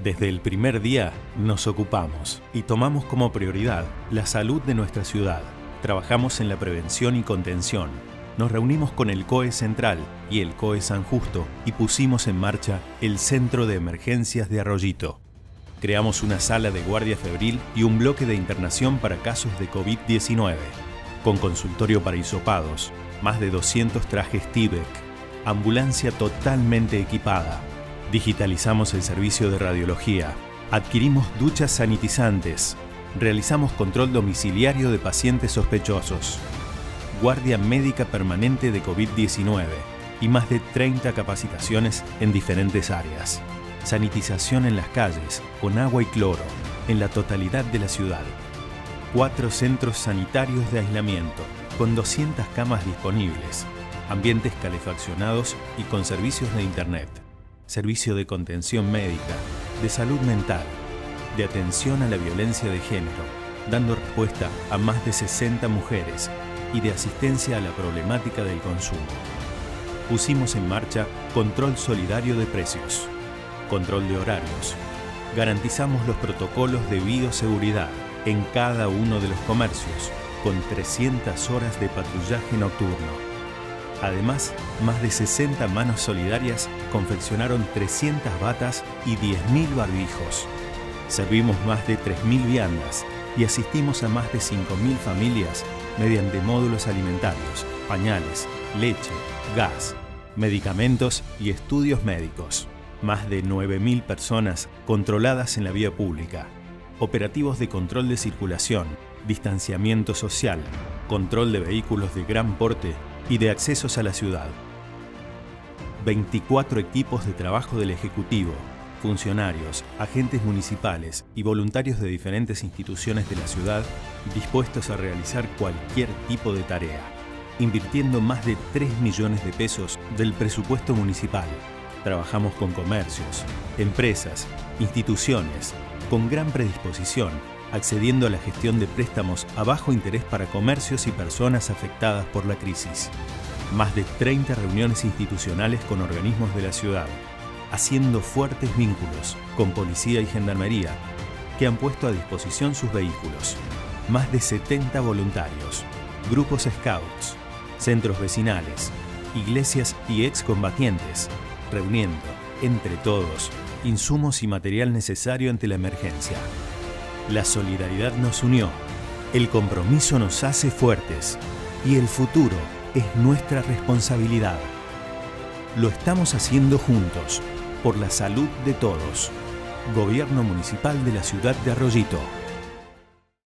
Desde el primer día nos ocupamos y tomamos como prioridad la salud de nuestra ciudad. Trabajamos en la prevención y contención. Nos reunimos con el COE Central y el COE San Justo y pusimos en marcha el Centro de Emergencias de Arroyito. Creamos una sala de guardia febril y un bloque de internación para casos de COVID-19, con consultorio para hisopados, más de 200 trajes Tyvek, ambulancia totalmente equipada. Digitalizamos el servicio de radiología, adquirimos duchas sanitizantes, realizamos control domiciliario de pacientes sospechosos, guardia médica permanente de COVID-19 y más de 30 capacitaciones en diferentes áreas. Sanitización en las calles, con agua y cloro, en la totalidad de la ciudad. 4 centros sanitarios de aislamiento, con 200 camas disponibles, ambientes calefaccionados y con servicios de internet. Servicio de contención médica, de salud mental, de atención a la violencia de género, dando respuesta a más de 60 mujeres y de asistencia a la problemática del consumo. Pusimos en marcha control solidario de precios, control de horarios. Garantizamos los protocolos de bioseguridad en cada uno de los comercios, con 300 horas de patrullaje nocturno. Además, más de 60 manos solidarias confeccionaron 300 batas y 10.000 barbijos. Servimos más de 3.000 viandas y asistimos a más de 5.000 familias mediante módulos alimentarios, pañales, leche, gas, medicamentos y estudios médicos. Más de 9.000 personas controladas en la vía pública. Operativos de control de circulación, distanciamiento social, control de vehículos de gran porte y de accesos a la ciudad. 24 equipos de trabajo del Ejecutivo, funcionarios, agentes municipales y voluntarios de diferentes instituciones de la ciudad dispuestos a realizar cualquier tipo de tarea, invirtiendo más de 3 millones de pesos del presupuesto municipal. Trabajamos con comercios, empresas, instituciones, con gran predisposición, accediendo a la gestión de préstamos a bajo interés para comercios y personas afectadas por la crisis. Más de 30 reuniones institucionales con organismos de la ciudad, haciendo fuertes vínculos con policía y gendarmería, que han puesto a disposición sus vehículos. Más de 70 voluntarios, grupos scouts, centros vecinales, iglesias y excombatientes, reuniendo, entre todos, insumos y material necesario ante la emergencia. La solidaridad nos unió, el compromiso nos hace fuertes y el futuro es nuestra responsabilidad. Lo estamos haciendo juntos, por la salud de todos. Gobierno Municipal de la Ciudad de Arroyito.